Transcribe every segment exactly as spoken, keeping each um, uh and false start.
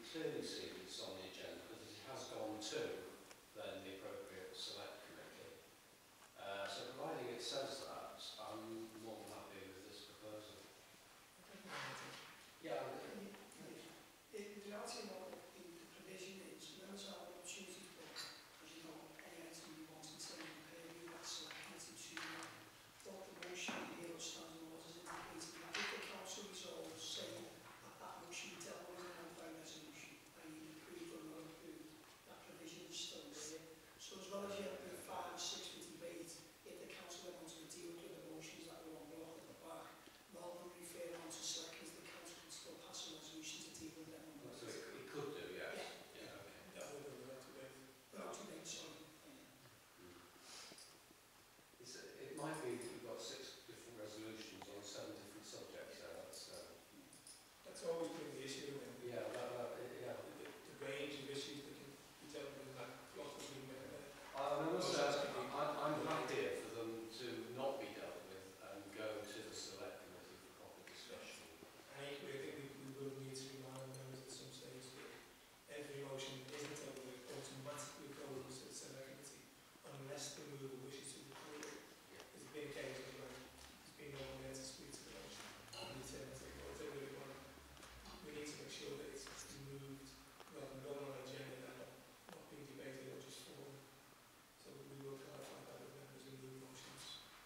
clearly see that it's on the agenda because it has gone to then the appropriate select committee. Uh, so providing it says that, I'm more than happy with this proposal. Yeah. The reality of the provision is members have an opportunity for, as you know, any item you want in terms of the purview of that select committee to what the motion here or standing orders indicating that if the council resolves, say that that motion dealt with an by resolution and you approved or not approved, that provision is still there. So as well as you have the five or six for debate, if the council went on to deal with the motions that were on block at the back, rather than refer on to select, the council can still pass a resolution to deal with them. So it, it could do, yes. Yeah. Yeah, okay. That would have been up to date. Up to date, sorry. Mm. It's, it might be that you've got six different resolutions on seven different subjects there. That's, uh, That's always been the issue. Yeah, that, that, yeah. The, the range of issues that can be dealt with in that block of being made. I must say, I'm, I'm happier for them to not be dealt with and go to the select committee for proper discussion. I equally think we, we will need to remind members at some stage that every motion that isn't dealt with automatically goes to the select committee unless the mover wishes to record it. Yeah. There's been occasions where there's been no one there to speak to the motion and the alternative or whatever we want. We need to make sure that it's moved rather than going on an agenda and not, not being debated or just falling. So we will clarify that with members who move motions.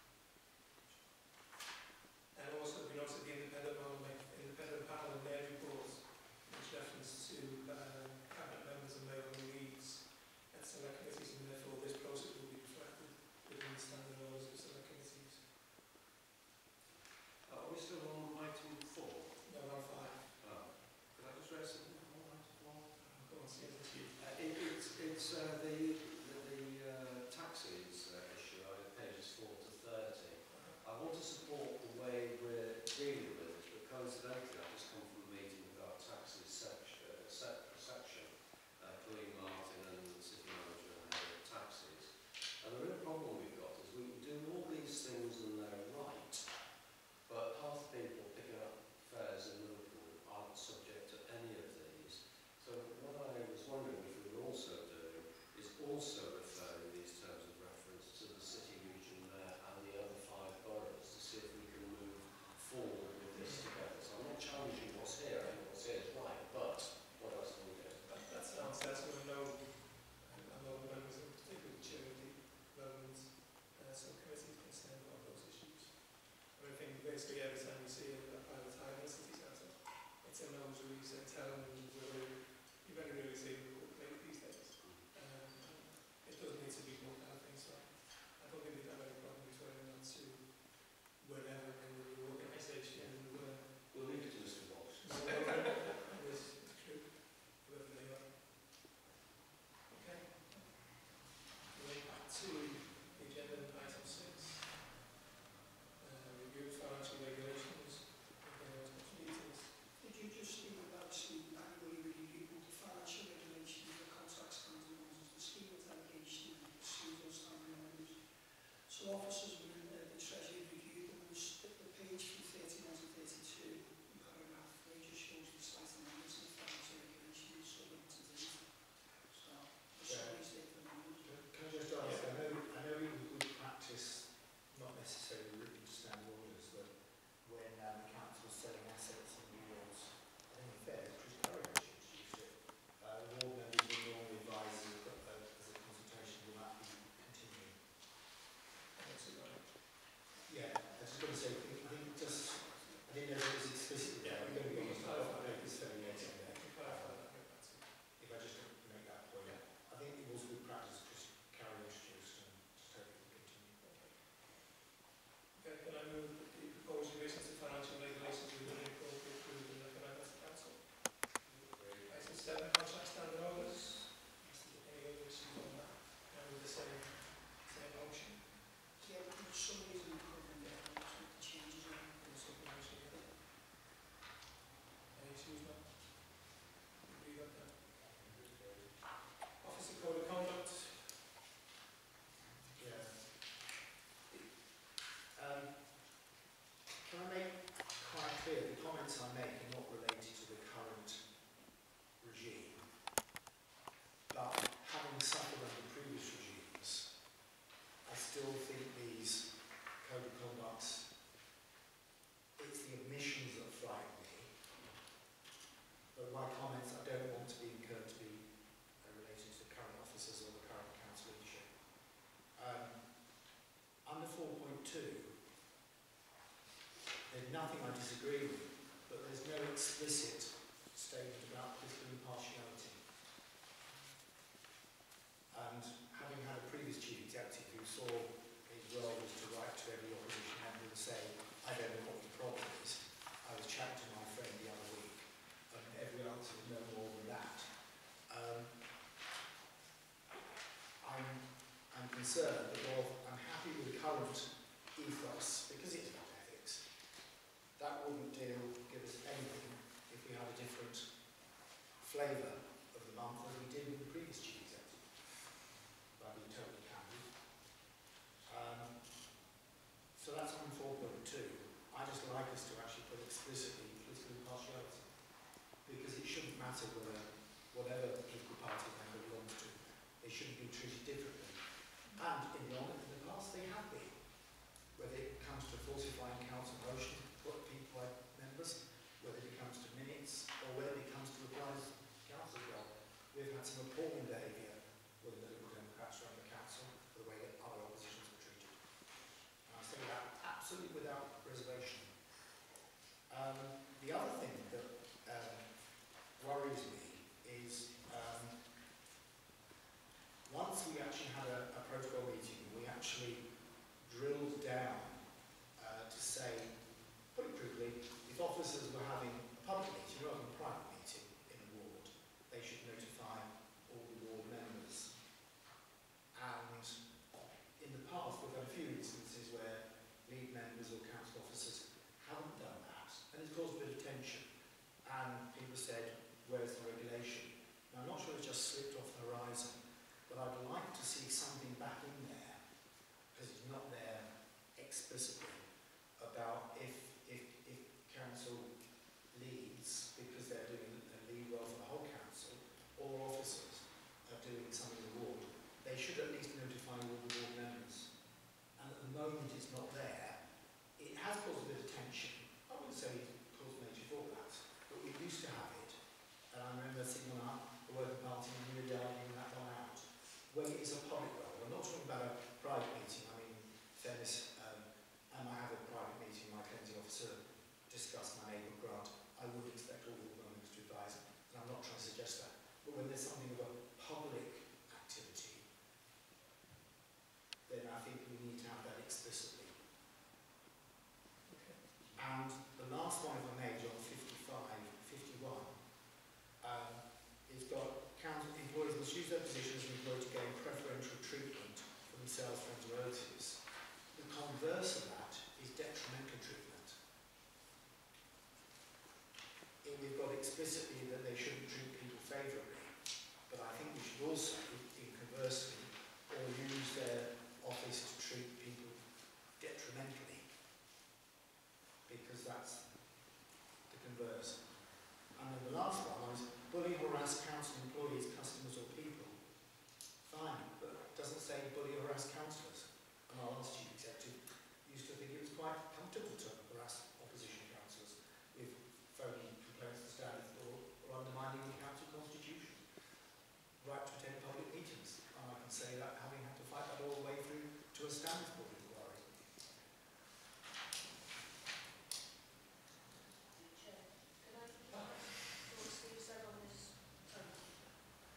And also, we noted the independent parliament, independent panel in their report, which reference to um, cabinet members and mayoral leads at select committees, and therefore this process will be reflected within the standard orders of select committees. Uh, are we still on item four? No, on five. Oh. Could I just raise something on item four? Uh, go on, see it. Uh, it, it's it's uh, the the, the uh, taxis uh, issue, uh, pages four to thirty. I want to support the way we're dealing with it, but coincidentally, I've just come from a meeting with our taxis section, uh, se section uh, Colleen Martin and the city manager and head of taxis. And the real problem we've got is we do all these things and they're right, but half the people picking up fares in Liverpool aren't subject to any of these. So what I was wondering if we were also doing is also referring these terms of reference to the city region there and the other five boroughs to see if we can move forward with this together. So I'm not I disagree with, but there's no explicit statement about political impartiality. And having had a previous chief executive who saw his role was to write to every opposition member and say, I don't know what your problem is, I was chatting to my friend the other week, and every answer was no more than that. Um, I'm, I'm concerned that while I'm happy with the current ethos, because it's about ethics, that wouldn't deal, give us anything if we had a different flavour of the month as we did with the previous chief executive, by being totally candid. Um, so that's on four point two. I just like us to actually put explicitly political impartiality, because it shouldn't matter whether, whatever the political party member belongs to, they shouldn't be treated differently. And in the, in the past they have been, whether it comes to falsifying council motions, put people like members, whether it comes to minutes, or whether it comes to replies to council job. We've had some appalling behaviour with the Liberal Democrats around the council for the way that other oppositions were treated. And I say that absolutely without reservation. Um, the other thing that um, worries me is um, once we actually had a, a protocol meeting, we actually drilled down uh, to say, put it crudely, if officers were having a public meeting rather than a private meeting in a ward, they should notify all the ward members. And in the past, we've had a few instances where lead members or council officers haven't done that, and it's caused a bit of tension. And people said, where's the regulation? Now, I'm not sure it's just slipped off the horizon, but I'd like to see something back in there, because it's not there explicitly, about if, if, if council leads, because they're doing a lead role for the whole council, or officers are doing something in the ward, they should at least notify all the ward members. And at the moment it's not there. It has caused a bit of tension. I wouldn't say it caused major fallouts, but we used to have it. And I remember sitting on the working party and really arguing that one out. When it is a public role, I'm not talking about a private meeting. I mean, fairness, um, and I have a private meeting, my cleansing officer discuss my neighbourhood grant, I would expect all the members to advise, and I'm not trying to suggest that. But when there's something of a public activity, then I think we need to have that explicitly. Okay. And the last one, if I may, John fifty-five, fifty-one, um, it's got council employees must use their position as an employee to gain preferential treatment for themselves, friends, or relatives. The converse of that is detrimental treatment. Here we've got explicitly that they shouldn't treat people favourably, but I think we should also, in conversely, or use their office to treat people detrimentally, because that's the converse. And then the last one was bully, harass council employees, customers or people. Fine, but it doesn't say bully, harass councillors. And our last chief executive used to think it was quite comfortable to harass opposition councillors with phoning complaints to standards or, or undermining the council constitution. Right to attend public meetings. And I can say that having had to fight that all the way through to a standards board inquiry. Chair, can I just what Steve said on this? Um,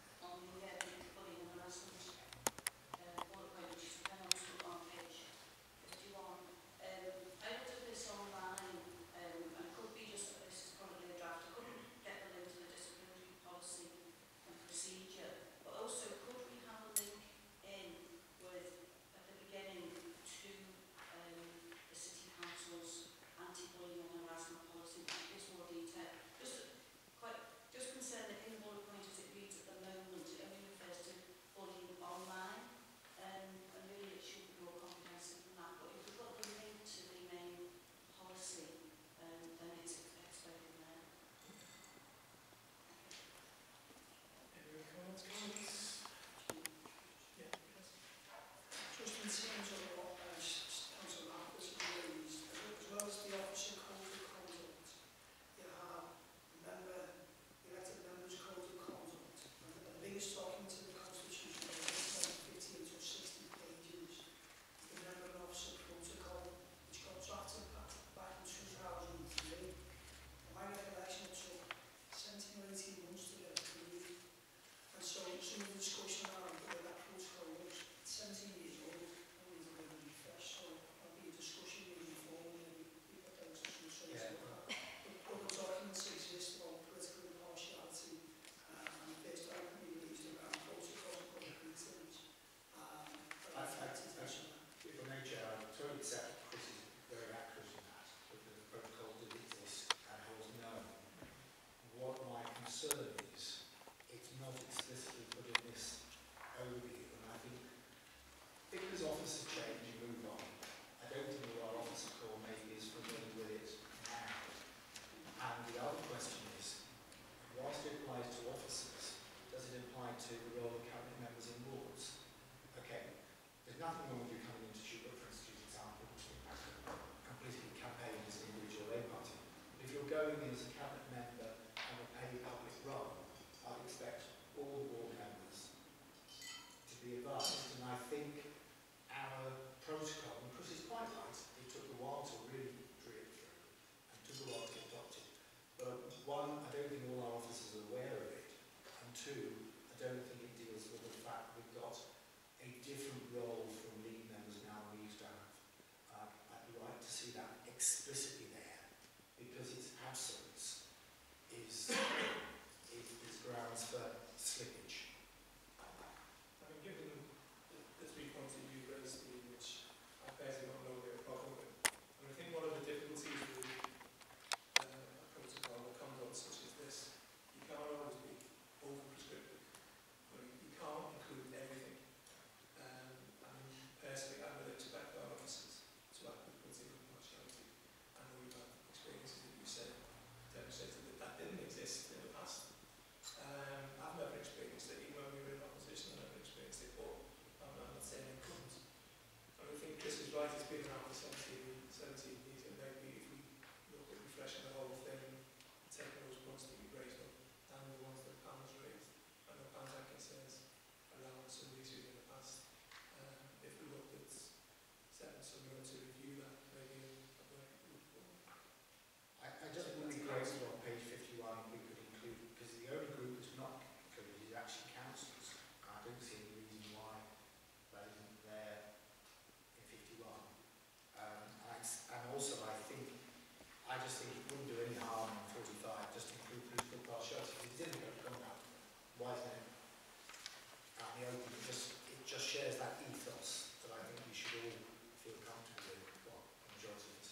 transfer slippage. I mean, given the, the three points that you raised, Steve, which I personally got no real problem with, I mean, I think one of the difficulties with uh, a protocol or conduct such as this, you can't always be over-prescriptive. I mean, you can't include everything. Um, I mean, personally, I would expect our officers to act with political impartiality. I know we've had experiences that you said demonstrated that that didn't exist in the past. Um, I've never experienced it, even when we were in opposition, I've never experienced it, but I'm, I'm not saying it couldn't. And I think Chris is right, it's been around for seventeen, seventeen years, and maybe if we look at refreshing the whole thing, taking those points that you've raised up, and the ones that Pam has raised, I know Pam's had concerns around some of the issues in the past. Um, if we looked at setting someone to review that, maybe a working group. I, I just would be grateful on page fifty-one if we could include, because the only group that's not included is actually councillors. I don't see any reason why that isn't there in fifty-one. Um, and, I, and also I think, I just think it wouldn't do any harm in forty-five just to include political partiality. If it's in the code of conduct, why isn't it out in the open? It just, it just shares that ethos that I think we should all feel comfortable with, well, the majority of us.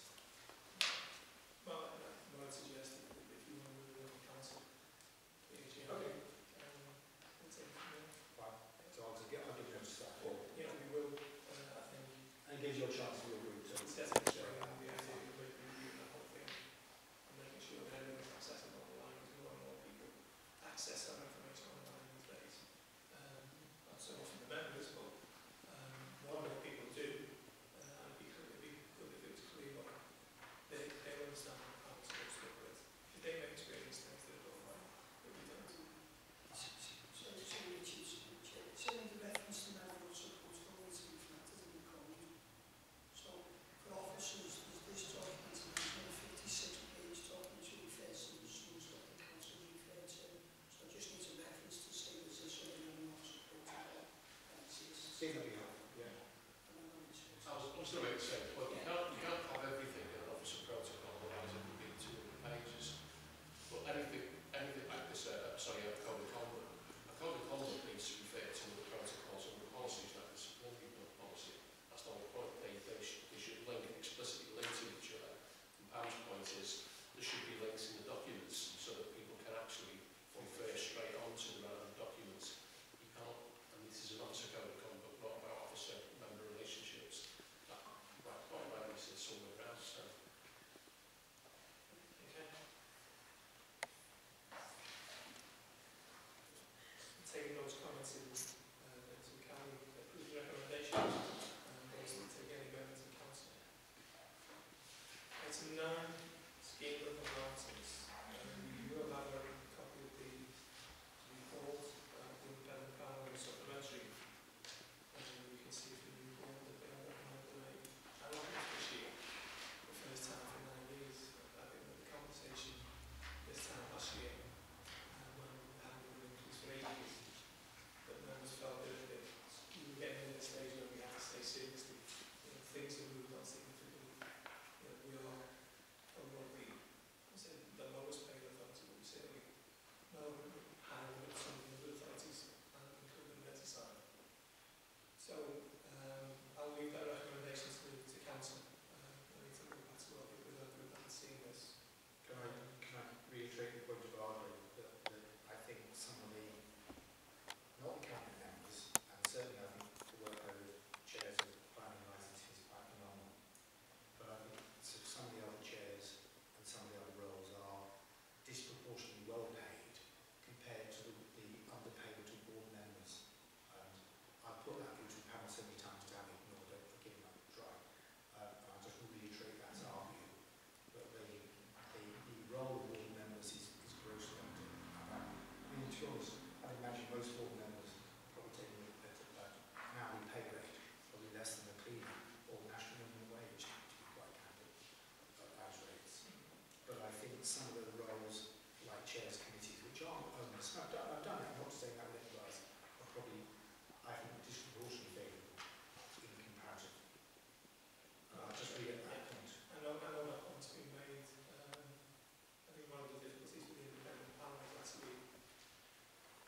Well, what I'd suggest is that if you want to move it on council, okay. um, we'll take it from there. Right, so I'll just get, I'll give notice of that. Well, yeah, we will, uh, I think, And it gives you a chance to agree to it's definitely showing the idea of reviewing the whole thing and making sure that everyone's accessible online, because more and more people access our information online these days. Um, not so often the members, but um, more and more people do, uh, and it'd be, good- it'd be good if it was clear what they, they understand how it's supposed to look with. If they may experience things that are online, that we don't. So, so Richard, saying the reference to level of support always reflected in the code. So, for officers, there's this document, and there's one fifty-six page document which refers to the schools that the council referred to. So it just needs a reference to say there's a certain level of support that exists. See that we have, yeah. And I'm going to- I was, I was going to say, well, you can't, you can't have everything in an officer protocol, otherwise it would be two hundred pages. But anything, anything like this, uh, sorry, a code of conduct, a code of conduct needs to refer to the protocols and the policies like the disciplinary policy. That's the whole point. They, they, should, they should link, explicitly link to each other. And Pam's point is, there should be links in the documents so that people can actually refer straight on to the relevant documents. You can't, and this is an officer code of conduct, not about officer-member relationships. That, that quite rightly says somewhere else. So. Okay. Taking those comments in, uh, into account, we approve the recommendation, and based on take any going to council. Item nine, scheme of allowances. Um, you will have a copy of the report, uh, the independent panel and supplementary. And you can see from the report that they have recommended a allowance this year, the first time for nine years. I think that the compensation this time last year, uh, when we had an increase for eight years, that members felt that if we were getting to the stage where we had to stay seriously, you know, things have moved on significantly. You know, we are probably, I say, the lowest paid authority, but we certainly no higher than some of the other authorities, and including the better side. So um, I'll leave that recommendation to, to council. Uh, I need to go back to work with our group and see this. Can I, can I reiterate the point of Argo that, that I think some of the, not the cabinet members, and certainly I think the workload of chairs of planning licenses is quite phenomenal. But I think so some of the other chairs and some of the other roles are disproportionately well paid compared to the, the underpaid to board members. And I've put that through to the panel so many times to have ignored, don't forgive me, I'll try. Uh, and I'll just reiterate that's our view. But the, the, the role of board members is, is grossly under. I mean, to be honest, I'd imagine most board members are probably taking a bit of that hourly pay rate, probably less than a cleaner or national minimum wage, to be quite candid, at those rates. But I think some of the roles, like chairs committees, which aren't onerous, I've done, I've done it, I'm not saying that with any guys, are probably, I think, disproportionately favourable in comparison. And I'll just read at that point. I know, I know that point's been made. Um, I think one of the difficulties with the independent panel is actually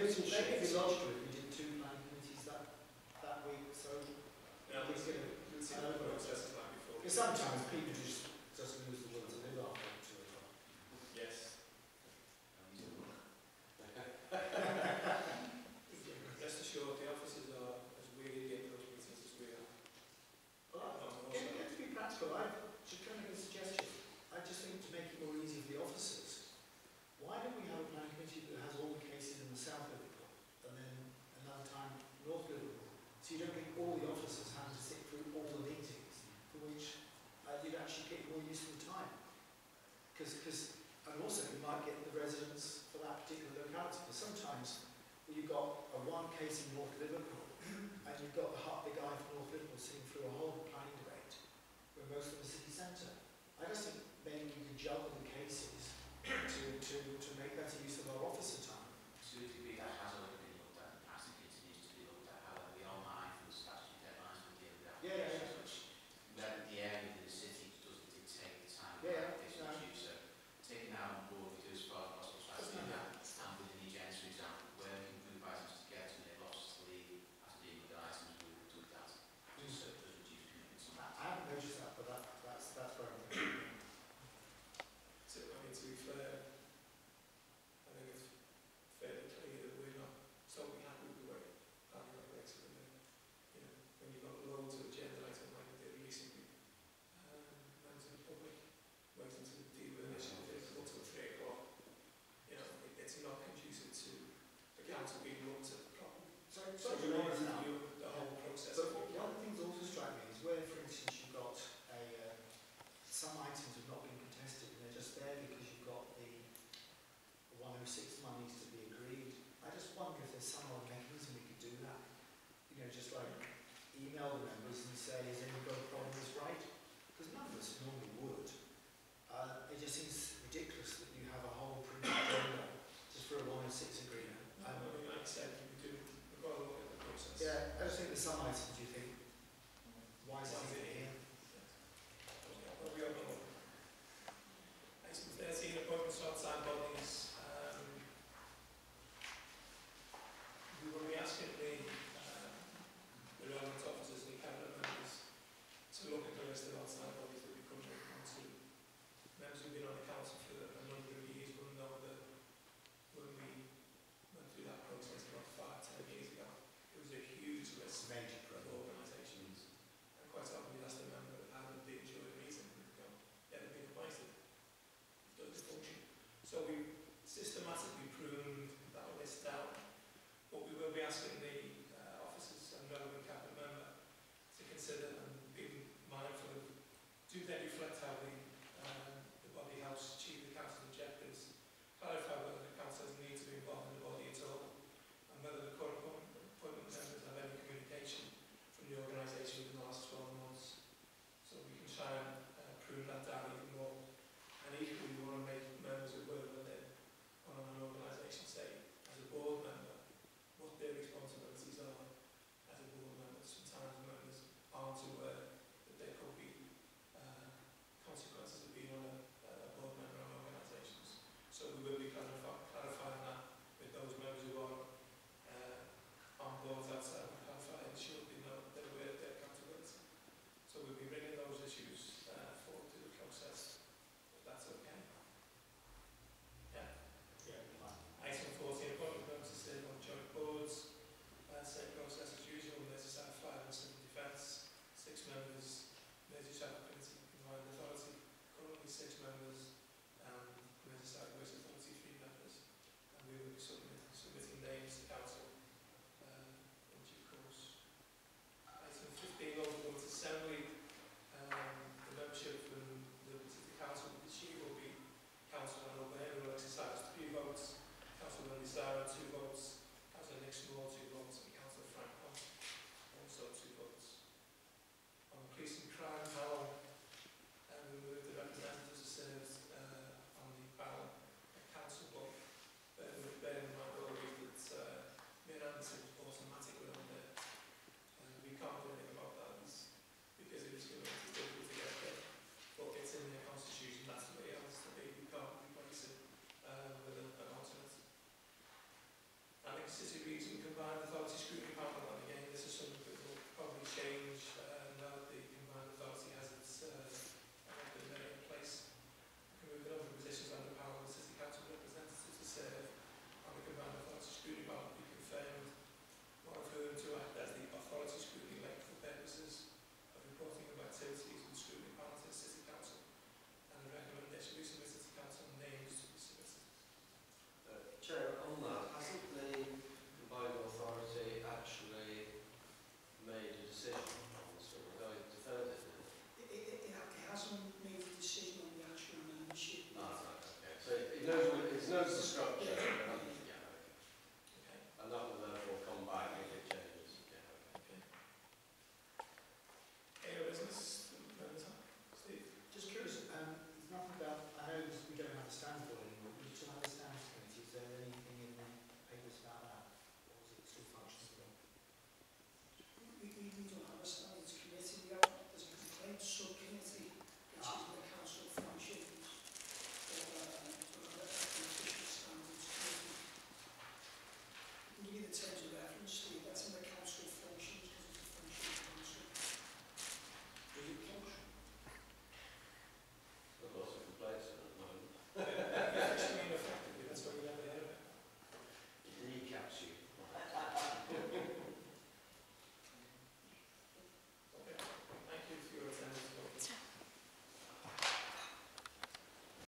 citizenship. Maybe if we lodged with, we did two planning committees that, that week, so Now, we we've could, seen, we've seen the processes like before. because sometimes people just, just lose the will to live after two o'clock. Yes. Rest assured, the officers are as weary in those meetings as we are. Well, Not more I, so. to be practical, I should try and make a suggestion. I just think to make it more easy for the officers, why don't we have a planning committee that has all the cases in the south Liverpool and then another time north Liverpool, so you don't get all the officers having to sit through all the meetings, for which uh, you'd actually get more useful time. Because, and also you might get the residents for that particular locality, because sometimes well, you've got a one case in north Liverpool and you've got the, hu- the guy from north Liverpool sitting through a whole planning debate where most of the city centre. I just think maybe we could juggle the cases to, to, to make better use of our officer time. To a degree that has already been looked at in the past, it continues to be looked at. However, we are mindful of statutory deadlines with the other Yeah, yeah, applications, which where the area within the city doesn't dictate the time of Yeah, application no. due. So taking that on board, we do as far as possible try to do that. And within the agenda, for example, where we can group items together to enable officers to leave after dealing with the items, we will do that. Just so it does reduce commitments on I that. I haven't noticed that, but that, that's, that's where I'm thinking. So, I mean, to be fair, I think it's fairly clear that we're not solely happy with the way planning operates at the minute. You know, when you've got loads of agenda items like we did recently, um, members of the public waiting to deal with an issue difficult till three o'clock, you know, it, it's not conducive to the council being looked at properly. So, So so we you need know to now. review the whole process. But one one of the things that also strike me is where, for instance, you've got a, uh, some items have not been contested and they're just there because you've got the one oh six monies to be agreed. I just wonder if there's some other mechanism we could do that. You know, just like email the members and say, is